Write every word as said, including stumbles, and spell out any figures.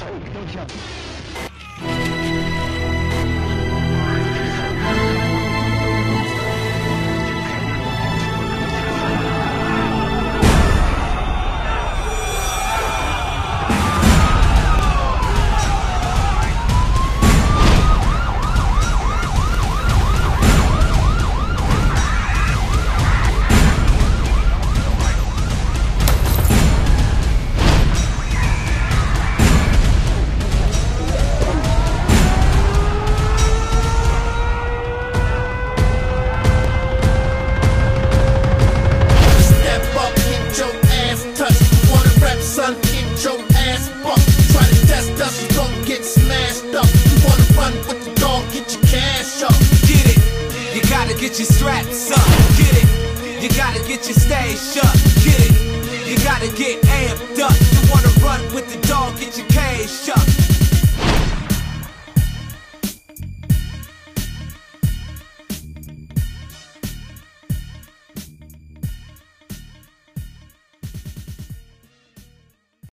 choke, don't jump. Son, get your ass bucked. Try to test us, you gon' get smashed up. You wanna run with the dog, get your cash up. Get it, you gotta get your straps up. Get it, you gotta get your stash up. Get it, you gotta get amped up. You wanna run with the dog, get your cash up.